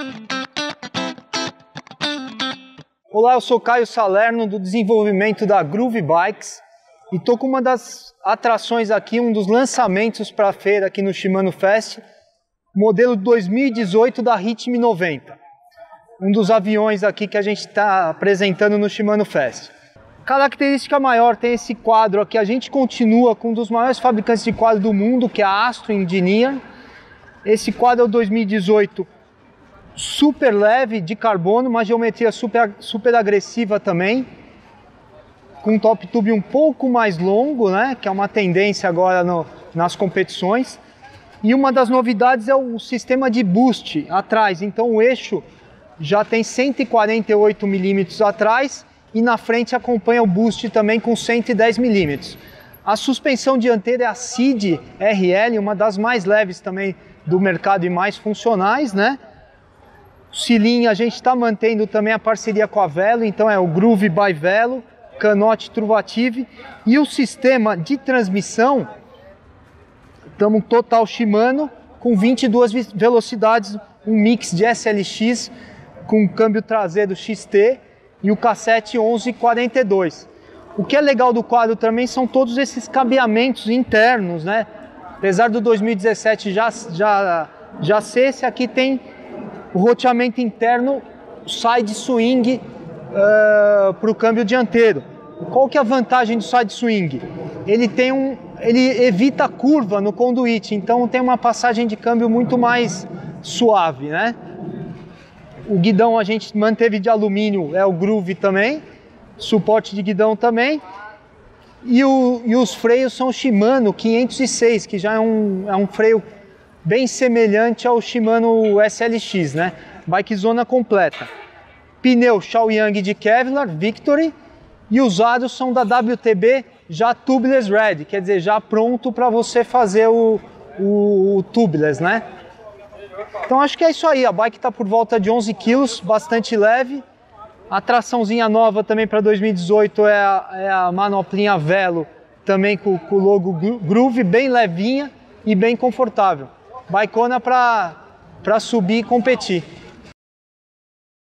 Olá, eu sou Caio Salerno do desenvolvimento da Groove Bikes e estou com uma das atrações aqui, um dos lançamentos para a feira aqui no Shimano Fest, modelo 2018 da Ritmi 90. Um dos aviões aqui que a gente está apresentando no Shimano Fest. Característica maior, tem esse quadro aqui, a gente continua com um dos maiores fabricantes de quadro do mundo, que é a Astro Engineer. Esse quadro é o 2018 super leve, de carbono, uma geometria super agressiva também, com um top tube um pouco mais longo, né, que é uma tendência agora nas competições. E uma das novidades é o sistema de boost atrás, então o eixo já tem 148 milímetros atrás e na frente acompanha o boost também com 110 milímetros. A suspensão dianteira é a Seed RL, uma das mais leves também do mercado e mais funcionais, né? O selim a gente está mantendo também a parceria com a Velo, então é o Groove by Velo, canote Truvative, e o sistema de transmissão, estamos total Shimano, com 22 velocidades, um mix de SLX com câmbio traseiro XT e o cassete 1142. O que é legal do quadro também são todos esses cabeamentos internos, né? Apesar do 2017 já ser, esse aqui tem o roteamento interno side swing para o câmbio dianteiro. Qual que é a vantagem do side swing? Ele evita curva no conduíte, então tem uma passagem de câmbio muito mais suave, né? O guidão a gente manteve de alumínio, é o Groove também, suporte de guidão também. E os freios são Shimano 506, que já é um freio bem semelhante ao Shimano SLX, né? Bikezona completa. Pneu Shaoyang de Kevlar, Victory, e os aros são da WTB já tubeless ready, quer dizer, já pronto para você fazer o tubeless, né? Então acho que é isso aí, a bike está por volta de 11 kg, bastante leve. A traçãozinha nova também para 2018 é a manoplinha Velo, também com o logo Groove, bem levinha e bem confortável. Bikeona para subir e competir.